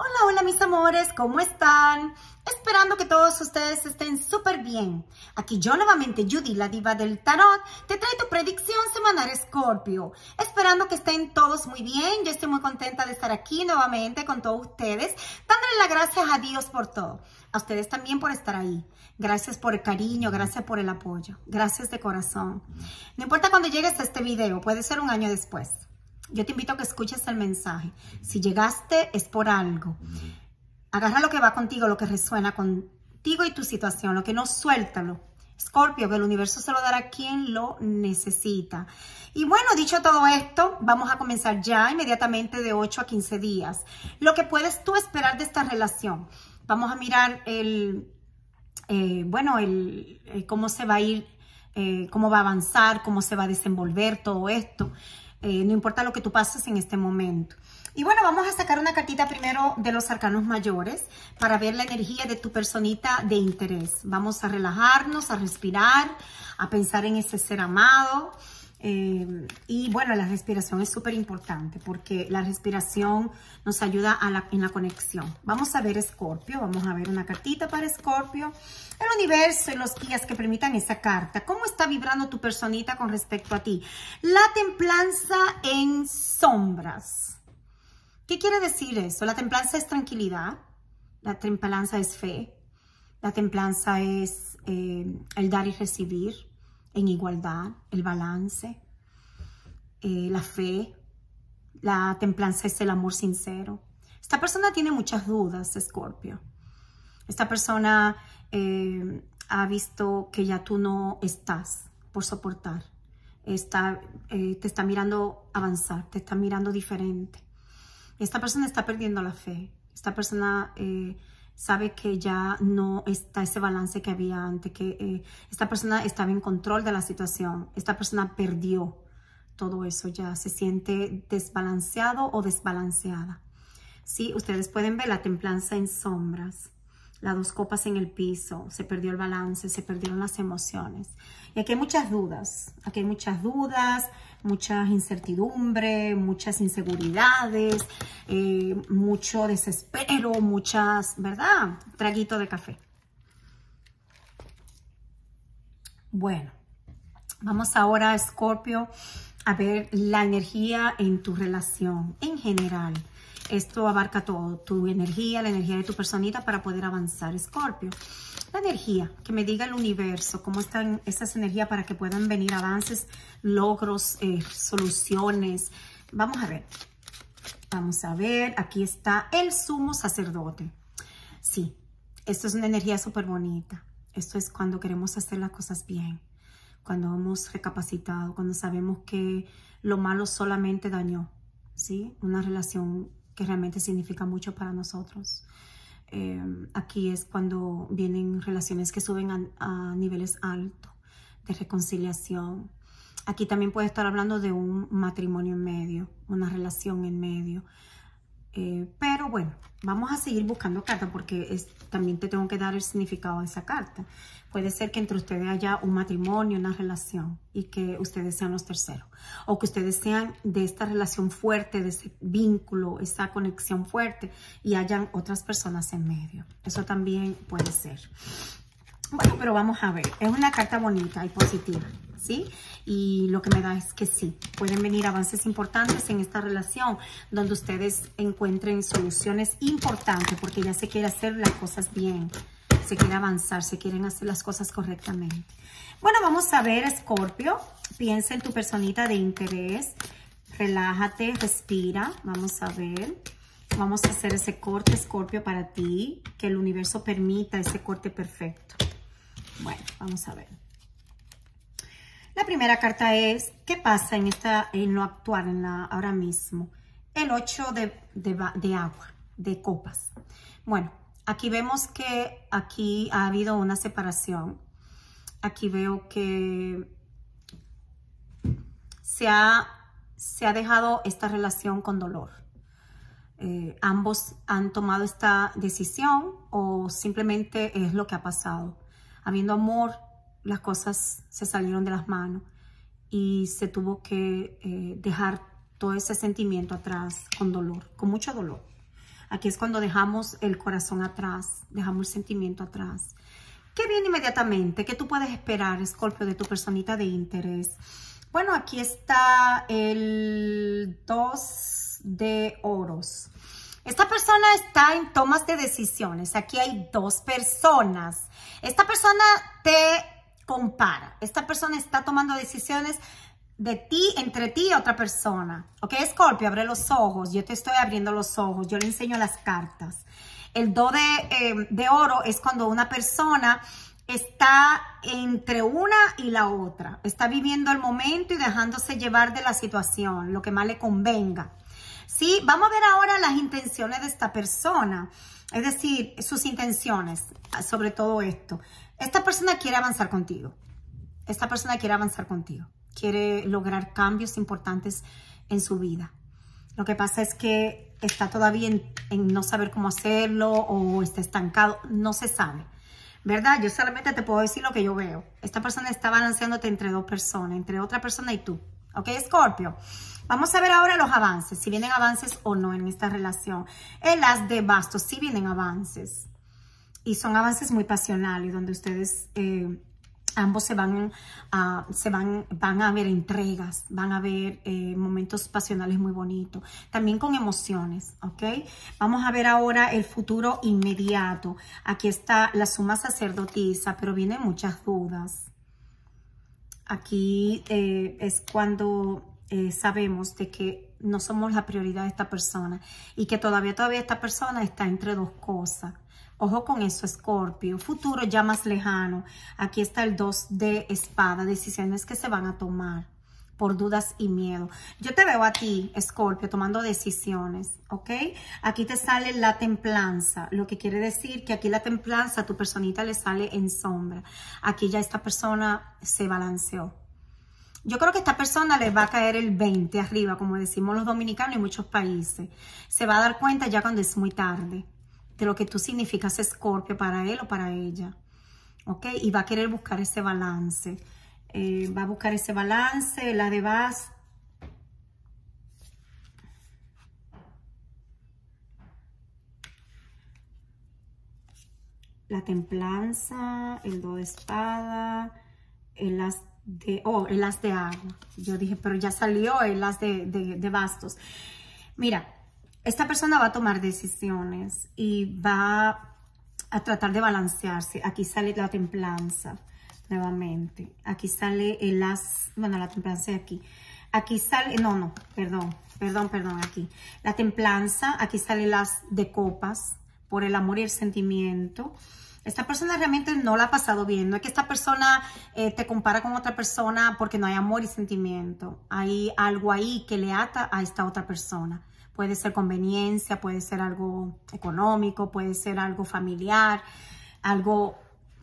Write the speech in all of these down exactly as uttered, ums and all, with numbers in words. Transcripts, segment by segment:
Hola, hola mis amores, ¿cómo están? Esperando que todos ustedes estén súper bien. Aquí yo nuevamente, Judy, la diva del tarot, te trae tu predicción semanal Escorpio. Esperando que estén todos muy bien. Yo estoy muy contenta de estar aquí nuevamente con todos ustedes, dándole las gracias a Dios por todo. A ustedes también por estar ahí. Gracias por el cariño, gracias por el apoyo. Gracias de corazón. No importa cuando llegues a este video, puede ser un año después. Yo te invito a que escuches el mensaje. Si llegaste, es por algo. Agarra lo que va contigo, lo que resuena contigo y tu situación. Lo que no, suéltalo. Escorpio, que el universo se lo dará a quien lo necesita. Y bueno, dicho todo esto, vamos a comenzar ya inmediatamente de ocho a quince días. Lo que puedes tú esperar de esta relación. Vamos a mirar el, eh, bueno, el, el cómo se va a ir, eh, cómo va a avanzar, cómo se va a desenvolver todo esto. Eh, no importa lo que tú pases en este momento. Y bueno, vamos a sacar una cartita primero de los arcanos mayores para ver la energía de tu personita de interés. Vamos a relajarnos, a respirar, a pensar en ese ser amado. Eh, y bueno, la respiración es súper importante porque la respiración nos ayuda a la, en la conexión. Vamos a ver Escorpio, vamos a ver una cartita para Escorpio. El universo y los guías que permitan esa carta. ¿Cómo está vibrando tu personita con respecto a ti? La templanza en sombras. ¿Qué quiere decir eso? La templanza es tranquilidad. La templanza es fe. La templanza es eh, el dar y recibir en igualdad, el balance, eh, la fe. La templanza es el amor sincero. Esta persona tiene muchas dudas, Escorpio. Esta persona eh, ha visto que ya tú no estás por soportar. Está, eh, te está mirando avanzar, te está mirando diferente. Esta persona está perdiendo la fe. Esta persona eh, sabe que ya no está ese balance que había antes, que eh, esta persona estaba en control de la situación. Esta persona perdió todo eso, ya se siente desbalanceado o desbalanceada. Sí, ustedes pueden ver la templanza en sombras. Las dos copas en el piso, se perdió el balance, se perdieron las emociones. Y aquí hay muchas dudas, aquí hay muchas dudas, muchas incertidumbres, muchas inseguridades, eh, mucho desespero, muchas, ¿verdad? Traguito de café. Bueno, vamos ahora, Escorpio, a ver la energía en tu relación en general. Esto abarca todo, tu energía, la energía de tu personita para poder avanzar, Escorpio. La energía, que me diga el universo, cómo están esas energías para que puedan venir avances, logros, eh, soluciones. Vamos a ver, vamos a ver, aquí está el sumo sacerdote. Sí, esto es una energía súper bonita. Esto es cuando queremos hacer las cosas bien, cuando hemos recapacitado, cuando sabemos que lo malo solamente dañó, ¿sí? Una relación que realmente significa mucho para nosotros. Eh, aquí es cuando vienen relaciones que suben a, a niveles altos de reconciliación. Aquí también puede estar hablando de un matrimonio en medio, una relación en medio. Eh, pero bueno, vamos a seguir buscando cartas porque es, también te tengo que dar el significado de esa carta. Puede ser que entre ustedes haya un matrimonio, una relación y que ustedes sean los terceros. O que ustedes sean de esta relación fuerte, de ese vínculo, esa conexión fuerte y hayan otras personas en medio. Eso también puede ser. Bueno, pero vamos a ver. Es una carta bonita y positiva, ¿sí? Y lo que me da es que sí, pueden venir avances importantes en esta relación donde ustedes encuentren soluciones importantes porque ya se quiere hacer las cosas bien, se quiere avanzar, se quieren hacer las cosas correctamente. Bueno, vamos a ver, Escorpio, piensa en tu personita de interés, relájate, respira, vamos a ver. Vamos a hacer ese corte, Escorpio, para ti, que el universo permita ese corte perfecto. Bueno, vamos a ver. La primera carta es, ¿qué pasa en, esta, en lo actual, en la, ahora mismo? El ocho de, de, de agua, de copas. Bueno, aquí vemos que aquí ha habido una separación. Aquí veo que se ha, se ha dejado esta relación con dolor. Eh, ambos han tomado esta decisión o simplemente es lo que ha pasado. Habiendo amor, las cosas se salieron de las manos y se tuvo que eh, dejar todo ese sentimiento atrás con dolor, con mucho dolor. Aquí es cuando dejamos el corazón atrás, dejamos el sentimiento atrás. ¿Qué viene inmediatamente? ¿Qué tú puedes esperar, Escorpio, de tu personita de interés? Bueno, aquí está el dos de oros. Esta persona está en tomas de decisiones. Aquí hay dos personas. Esta persona te compara. Esta persona está tomando decisiones de ti, entre ti y otra persona. ¿Ok, Escorpio? Abre los ojos. Yo te estoy abriendo los ojos. Yo le enseño las cartas. El do de, eh, de oro es cuando una persona está entre una y la otra. Está viviendo el momento y dejándose llevar de la situación, lo que más le convenga. Sí, vamos a ver ahora las intenciones de esta persona. Es decir, sus intenciones sobre todo esto. Esta persona quiere avanzar contigo. Esta persona quiere avanzar contigo. Quiere lograr cambios importantes en su vida. Lo que pasa es que está todavía en, en no saber cómo hacerlo o está estancado. No se sabe, ¿verdad? Yo solamente te puedo decir lo que yo veo. Esta persona está balanceándote entre dos personas, entre otra persona y tú. ¿Ok, Escorpio? Vamos a ver ahora los avances, si vienen avances o no en esta relación. El as de bastos, sí vienen avances. Y son avances muy pasionales, donde ustedes... Eh, ambos se van a, se van, van a ver entregas, van a ver eh, momentos pasionales muy bonitos, también con emociones, ¿ok? Vamos a ver ahora el futuro inmediato. Aquí está la suma sacerdotisa, pero vienen muchas dudas. Aquí eh, es cuando eh, sabemos de que no somos la prioridad de esta persona y que todavía, todavía esta persona está entre dos cosas. Ojo con eso, Escorpio. Futuro ya más lejano. Aquí está el dos de espada. Decisiones que se van a tomar por dudas y miedo. Yo te veo a ti, Escorpio, tomando decisiones, ¿ok? Aquí te sale la templanza. Lo que quiere decir que aquí la templanza a tu personita le sale en sombra. Aquí ya esta persona se balanceó. Yo creo que a esta persona le va a caer el veinte arriba, como decimos los dominicanos en muchos países. Se va a dar cuenta ya cuando es muy tarde de lo que tú significas, Escorpio, para él o para ella, ¿ok? Y va a querer buscar ese balance, eh, va a buscar ese balance, la de vas, la templanza, el do de espada, el as de, oh, el as de agua, yo dije, pero ya salió el as de, de, de bastos. Mira, esta persona va a tomar decisiones y va a tratar de balancearse. Aquí sale la templanza nuevamente. Aquí sale el as, bueno, la templanza de aquí. Aquí sale, no, no, perdón, perdón, perdón, aquí. La templanza, aquí sale el as de copas por el amor y el sentimiento. Esta persona realmente no la ha pasado bien. No es que esta persona eh, te compara con otra persona porque no hay amor y sentimiento. Hay algo ahí que le ata a esta otra persona. Puede ser conveniencia, puede ser algo económico, puede ser algo familiar, algo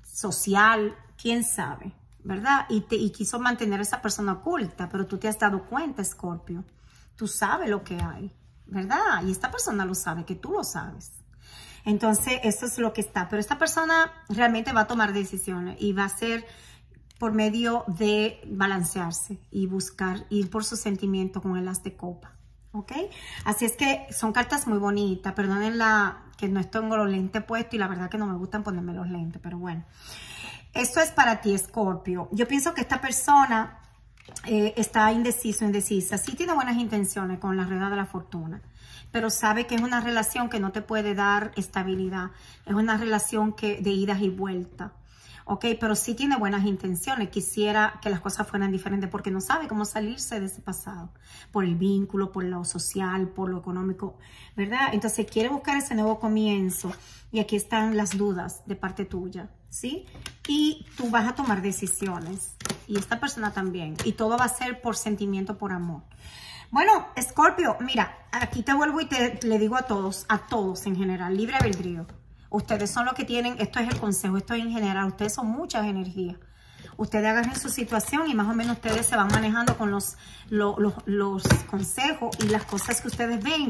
social, quién sabe, ¿verdad? Y, te, y quiso mantener a esa persona oculta, pero tú te has dado cuenta, Escorpio. Tú sabes lo que hay, ¿verdad? Y esta persona lo sabe, que tú lo sabes. Entonces, eso es lo que está. Pero esta persona realmente va a tomar decisiones y va a ser por medio de balancearse y buscar, ir por su sentimiento con el as de copa. ¿Ok? Así es que son cartas muy bonitas. Perdonen la, que no tengo los lentes puestos y la verdad que no me gustan ponerme los lentes, pero bueno. Esto es para ti, Escorpio. Yo pienso que esta persona eh, está indeciso, indecisa. Sí tiene buenas intenciones con la rueda de la fortuna, pero sabe que es una relación que no te puede dar estabilidad. Es una relación que, de idas y vueltas. Ok, pero sí tiene buenas intenciones. Quisiera que las cosas fueran diferentes porque no sabe cómo salirse de ese pasado. Por el vínculo, por lo social, por lo económico, ¿verdad? Entonces quiere buscar ese nuevo comienzo. Y aquí están las dudas de parte tuya, ¿sí? Y tú vas a tomar decisiones. Y esta persona también. Y todo va a ser por sentimiento, por amor. Bueno, Escorpio, mira, aquí te vuelvo y te le digo a todos, a todos en general, libre albedrío. Ustedes son los que tienen, esto es el consejo, esto es en general, ustedes son muchas energías. Ustedes agarren su situación y más o menos ustedes se van manejando con los, los, los, los consejos y las cosas que ustedes ven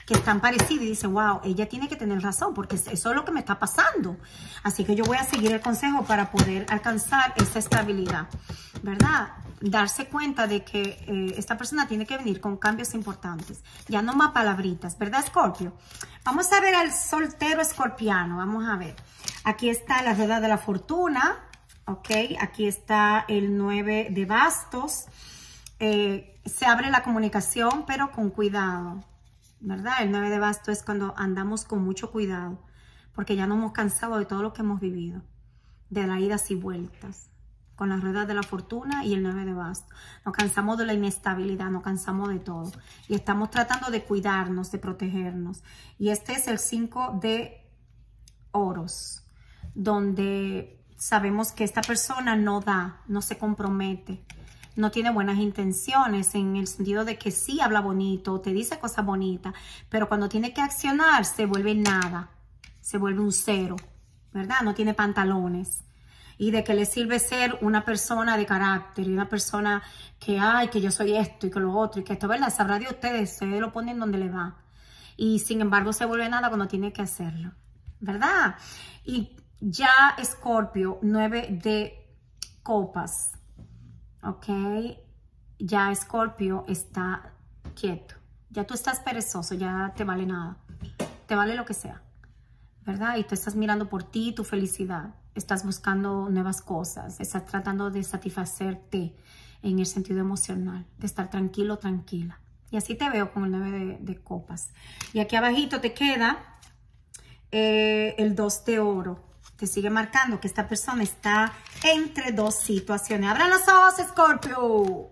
que están parecidas y dicen, wow, ella tiene que tener razón porque eso es lo que me está pasando. Así que yo voy a seguir el consejo para poder alcanzar esa estabilidad, ¿verdad? Darse cuenta de que eh, esta persona tiene que venir con cambios importantes. Ya no más palabritas, ¿verdad, Escorpio? Vamos a ver al soltero escorpiano. Vamos a ver. Aquí está la rueda de la fortuna, ¿ok? Aquí está el nueve de bastos. Eh, se abre la comunicación, pero con cuidado, ¿verdad? El nueve de bastos es cuando andamos con mucho cuidado, porque ya nos hemos cansado de todo lo que hemos vivido, de las idas y vueltas, con las ruedas de la fortuna y el nueve de bastos. Nos cansamos de la inestabilidad, nos cansamos de todo. Y estamos tratando de cuidarnos, de protegernos. Y este es el cinco de oros, donde sabemos que esta persona no da, no se compromete, no tiene buenas intenciones en el sentido de que sí habla bonito, te dice cosas bonitas, pero cuando tiene que accionar se vuelve nada, se vuelve un cero, ¿verdad? No tiene pantalones. Y de que le sirve ser una persona de carácter y una persona que, ay, que yo soy esto y que lo otro y que esto, ¿verdad? Sabrá de ustedes, se lo ponen donde le va. Y sin embargo se vuelve nada cuando tiene que hacerlo, ¿verdad? Y ya Escorpio, nueve de copas. Ok, ya Escorpio está quieto, ya tú estás perezoso, ya te vale nada, te vale lo que sea, ¿verdad? Y tú estás mirando por ti, tu felicidad, estás buscando nuevas cosas, estás tratando de satisfacerte en el sentido emocional, de estar tranquilo, tranquila. Y así te veo con el nueve de, de copas. Y aquí abajito te queda eh, el dos de oro. Te sigue marcando que esta persona está entre dos situaciones. ¡Abran los ojos, Escorpio!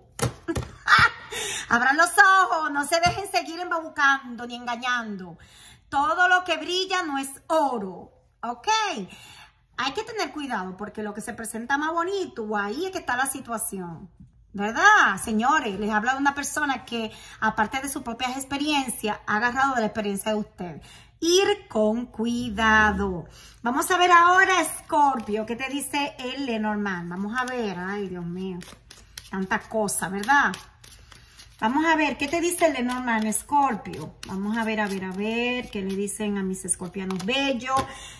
¡Abran los ojos! No se dejen seguir embabucando ni engañando. Todo lo que brilla no es oro, ¿ok? Hay que tener cuidado porque lo que se presenta más bonito, ahí es que está la situación, ¿verdad? Señores, les habla de una persona que, aparte de sus propias experiencias, ha agarrado de la experiencia de ustedes. Ir con cuidado. Vamos a ver ahora, Escorpio, ¿qué te dice el Lenormand? Vamos a ver, ay, Dios mío, tanta cosa, ¿verdad? Vamos a ver, ¿qué te dice el Lenormand, Escorpio? Vamos a ver, a ver, a ver, ¿qué le dicen a mis escorpianos bellos?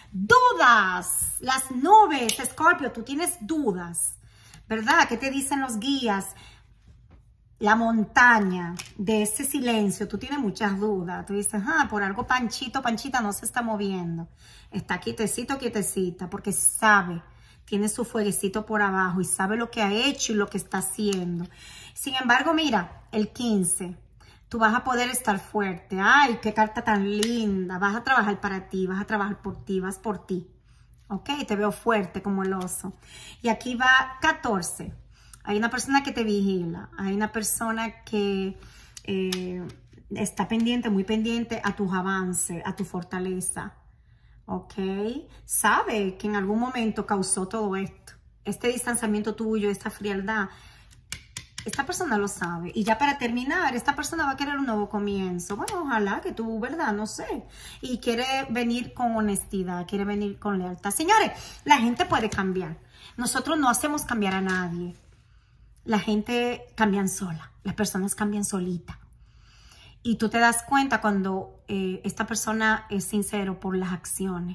Dudas, las nubes, Escorpio, tú tienes dudas, ¿verdad? ¿Qué te dicen los guías? La montaña de ese silencio, tú tienes muchas dudas. Tú dices, ah, por algo Panchito, Panchita no se está moviendo. Está quietecito, quietecita, porque sabe, tiene su fueguecito por abajo y sabe lo que ha hecho y lo que está haciendo. Sin embargo, mira, el quince, tú vas a poder estar fuerte. Ay, qué carta tan linda. Vas a trabajar para ti, vas a trabajar por ti, vas por ti. Ok, te veo fuerte como el oso. Y aquí va catorce. Hay una persona que te vigila, hay una persona que eh, está pendiente, muy pendiente a tus avances, a tu fortaleza, ¿ok? Sabe que en algún momento causó todo esto, este distanciamiento tuyo, esta frialdad, esta persona lo sabe. Y ya para terminar, esta persona va a querer un nuevo comienzo. Bueno, ojalá que tú, ¿verdad? No sé. Y quiere venir con honestidad, quiere venir con lealtad. Señores, la gente puede cambiar. Nosotros no hacemos cambiar a nadie. La gente cambia sola, las personas cambian solita. Y tú te das cuenta cuando eh, esta persona es sincero por las acciones,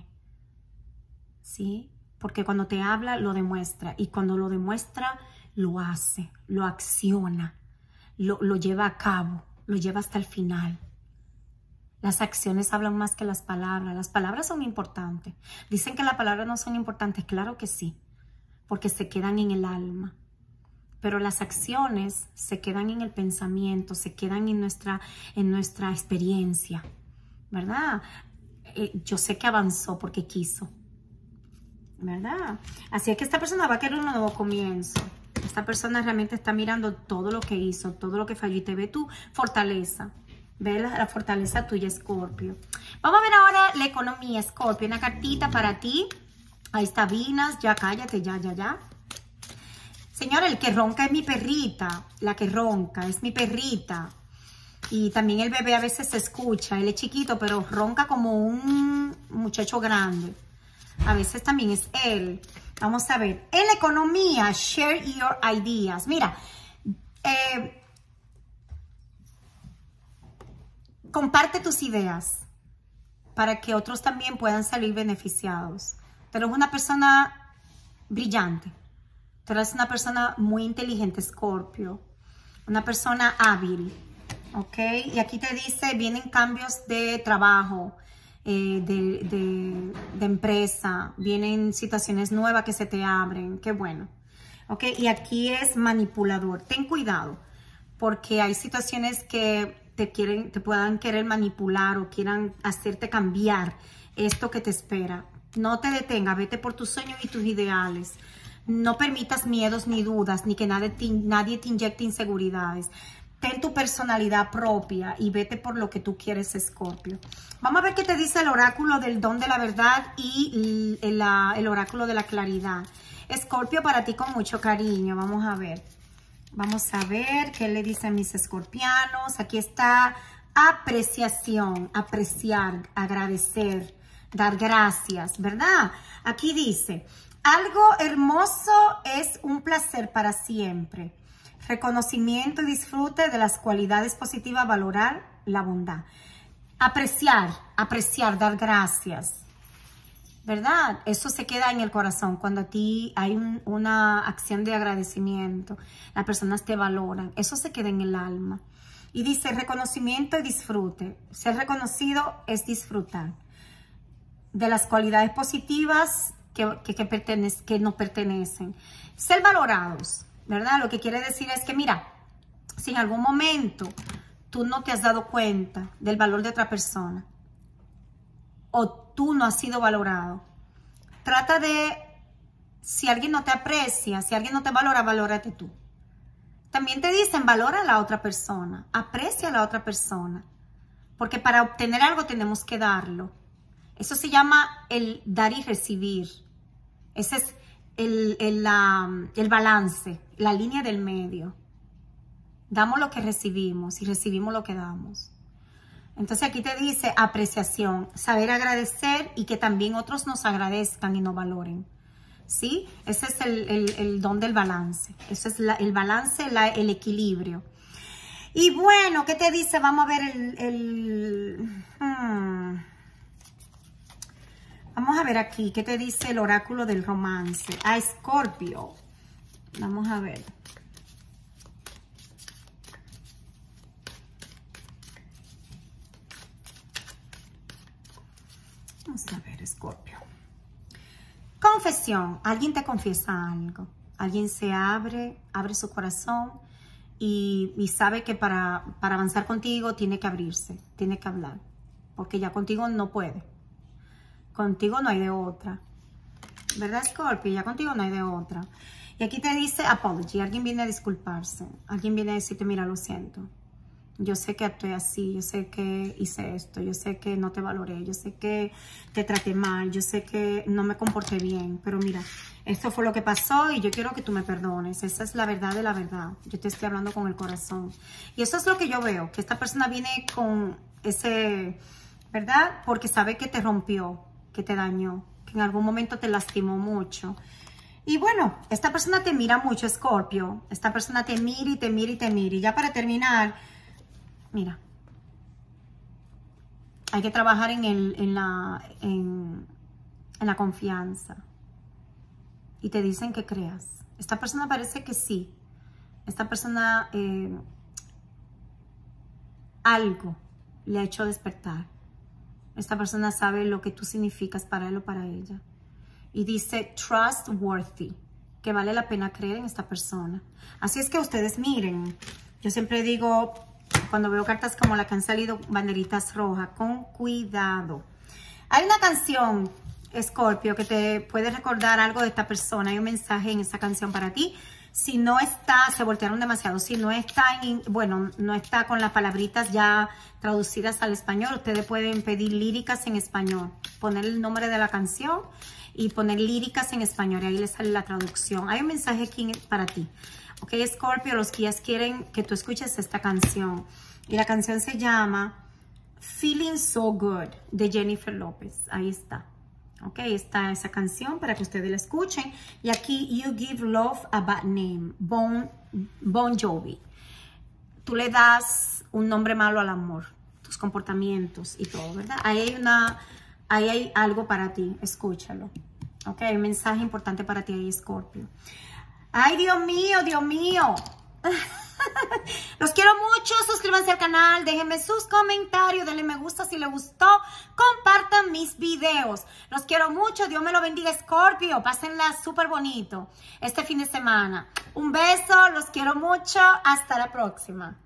¿sí? Porque cuando te habla, lo demuestra. Y cuando lo demuestra, lo hace, lo acciona, lo, lo lleva a cabo, lo lleva hasta el final. Las acciones hablan más que las palabras. Las palabras son importantes. Dicen que las palabras no son importantes. Claro que sí, porque se quedan en el alma. Pero las acciones se quedan en el pensamiento, se quedan en nuestra, en nuestra experiencia, ¿verdad? Eh, yo sé que avanzó porque quiso, ¿verdad? Así es que esta persona va a querer un nuevo comienzo. Esta persona realmente está mirando todo lo que hizo, todo lo que falló y te ve tu fortaleza. Ve la, la fortaleza tuya, Escorpio. Vamos a ver ahora la economía, Escorpio. Una cartita para ti. Ahí está Vinas. Ya cállate, ya, ya, ya. Señora, el que ronca es mi perrita. La que ronca es mi perrita. Y también el bebé a veces se escucha. Él es chiquito, pero ronca como un muchacho grande. A veces también es él. Vamos a ver. En la economía, share your ideas. Mira, eh, comparte tus ideas para que otros también puedan salir beneficiados. Tú eres una persona brillante. Tú eres una persona muy inteligente, Escorpio. Una persona hábil. ¿Ok? Y aquí te dice, vienen cambios de trabajo, eh, de, de, de empresa. Vienen situaciones nuevas que se te abren. Qué bueno. ¿Ok? Y aquí es manipulador. Ten cuidado. Porque hay situaciones que te quieren, te puedan querer manipular o quieran hacerte cambiar esto que te espera. No te detengas, vete por tus sueños y tus ideales. No permitas miedos ni dudas, ni que nadie te, nadie te inyecte inseguridades. Ten tu personalidad propia y vete por lo que tú quieres, Escorpio. Vamos a ver qué te dice el oráculo del don de la verdad y el, el, el oráculo de la claridad. Escorpio, para ti con mucho cariño. Vamos a ver. Vamos a ver qué le dicen mis escorpianos. Aquí está apreciación, apreciar, agradecer, dar gracias, ¿verdad? Aquí dice, algo hermoso es un placer para siempre. Reconocimiento y disfrute de las cualidades positivas, valorar la bondad. Apreciar, apreciar, dar gracias. ¿Verdad? Eso se queda en el corazón. Cuando a ti hay un, una acción de agradecimiento, las personas te valoran. Eso se queda en el alma. Y dice reconocimiento y disfrute. Ser reconocido es disfrutar de las cualidades positivas que, que, que, pertenece, que nos pertenecen. Ser valorados, ¿verdad? Lo que quiere decir es que, mira, si en algún momento tú no te has dado cuenta del valor de otra persona, o tú no has sido valorado, trata de, si alguien no te aprecia, si alguien no te valora, valórate tú. También te dicen, valora a la otra persona, aprecia a la otra persona, porque para obtener algo tenemos que darlo. Eso se llama el dar y recibir. Ese es el, el, la, el balance, la línea del medio. Damos lo que recibimos y recibimos lo que damos. Entonces aquí te dice apreciación, saber agradecer y que también otros nos agradezcan y nos valoren. ¿Sí? Ese es el, el, el don del balance. Ese es la, el balance, la, el equilibrio. Y bueno, ¿qué te dice? Vamos a ver el... el hmm. Vamos a ver aquí, ¿qué te dice el oráculo del romance? A Escorpio. Vamos a ver. Vamos a ver, Escorpio. Confesión. Alguien te confiesa algo. Alguien se abre, abre su corazón y, y sabe que para, para avanzar contigo tiene que abrirse, tiene que hablar. Porque ya contigo no puede. Contigo no hay de otra. ¿Verdad, Escorpio? Ya contigo no hay de otra. Y aquí te dice apology. Alguien viene a disculparse. Alguien viene a decirte, mira, lo siento. Yo sé que actué así, yo sé que hice esto, yo sé que no te valoré, yo sé que te traté mal, yo sé que no me comporté bien, pero mira, esto fue lo que pasó y yo quiero que tú me perdones. Esa es la verdad de la verdad. Yo te estoy hablando con el corazón. Y eso es lo que yo veo, que esta persona viene con ese, ¿verdad? Porque sabe que te rompió, que te dañó, que en algún momento te lastimó mucho. Y bueno, esta persona te mira mucho, Escorpio. Esta persona te mira y te mira y te mira. Y ya para terminar... Mira, hay que trabajar en, el, en, la, en, en la confianza. Y te dicen que creas. Esta persona parece que sí. Esta persona eh, algo le ha hecho despertar. Esta persona sabe lo que tú significas para él o para ella. Y dice trustworthy, que vale la pena creer en esta persona. Así es que ustedes miren. Yo siempre digo... Cuando veo cartas como la que han salido banderitas rojas, con cuidado. Hay una canción, Escorpio, que te puede recordar algo de esta persona. Hay un mensaje en esa canción para ti. Si no está, se voltearon demasiado. Si no está, en, bueno, no está con las palabritas ya traducidas al español, ustedes pueden pedir líricas en español. Poner el nombre de la canción y poner líricas en español. Y ahí les sale la traducción. Hay un mensaje aquí para ti. Ok, Escorpio, los guías quieren que tú escuches esta canción. Y la canción se llama Feeling So Good, de Jennifer López. Ahí está. Ok, está esa canción para que ustedes la escuchen. Y aquí, You Give Love a Bad Name, Bon, Bon Jovi. Tú le das un nombre malo al amor. tus comportamientos y todo, ¿verdad? Ahí hay, una, ahí hay algo para ti, escúchalo. Ok, un mensaje importante para ti ahí, Escorpio. Ay, Dios mío, Dios mío. Los quiero mucho, suscríbanse al canal, déjenme sus comentarios, denle me gusta si les gustó, compartan mis videos. Los quiero mucho, Dios me lo bendiga, Escorpio, pásenla súper bonito este fin de semana. Un beso, los quiero mucho, hasta la próxima.